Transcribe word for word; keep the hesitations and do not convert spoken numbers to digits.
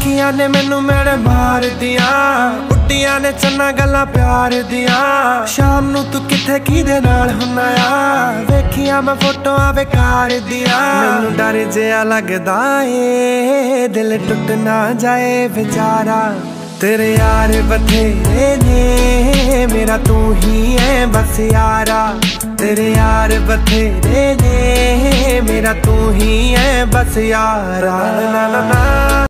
अखियां ने मैनू मेरे मार दिया, उड्डियां ने चन्ना गल्लां प्यार दिया। शाम नू तू किथे किदे नाल हुन्ना आ, वेखिया मैं फोटोआं बेकार दिया। मैनू डर जिहा लगदा ए दिल टुट ना जाए बेचारा। तेरे यार बथेरे ने मेरा तू ही है बस यारा। तेरे यार बथेरे ने मेरा तू ही है बस यारा। ना ना ना